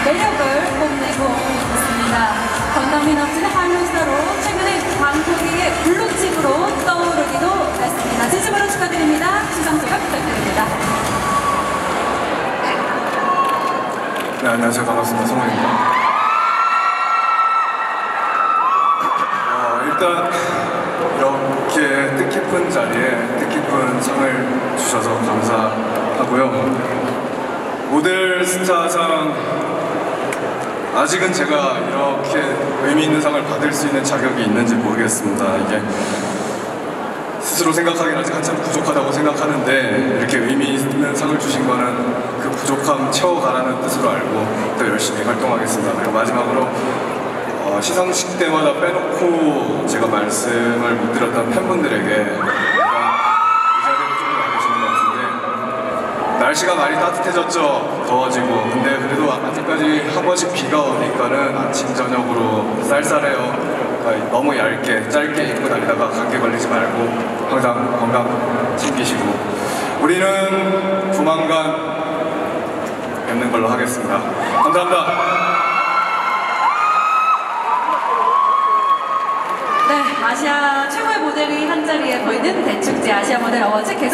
매력을 뽐내고 있습니다. 건담이 넘치는 한류스타로 최근에 방콕의 블루칩으로 떠오르기도 했습니다. 진심으로 축하드립니다. 시상 소감 부탁드립니다. 네, 안녕하세요. 반갑습니다. 성원입니다. 일단 이렇게 뜻깊은 자리에 뜻깊은 상을 주셔서 감사하고요. 모델 스타상 아직은 제가 이렇게 의미 있는 상을 받을 수 있는 자격이 있는지 모르겠습니다. 이게 스스로 생각하기엔 아직 한참 부족하다고 생각하는데 이렇게 의미 있는 상을 주신 거는 그 부족함 채워가라는 뜻으로 알고 더 열심히 활동하겠습니다. 그리고 마지막으로 시상식 때마다 빼놓고 제가 말씀을 못 드렸던 팬분들에게 이 자리를 조금 알려주시는 것 같은데 날씨가 많이 따뜻해졌죠. 더워지고. 근데 그래도 아직까지 한 번씩 비가 오니까는 아침 저녁으로 쌀쌀해요. 그러니까 너무 얇게 짧게 입고 다니다가 감기 걸리지 말고 항상 건강 챙기시고 우리는 조만간 뵙는 걸로 하겠습니다. 감사합니다. 네, 아시아 최고의 모델이 한자리에 보이는 대축제 아시아 모델 어워즈 계속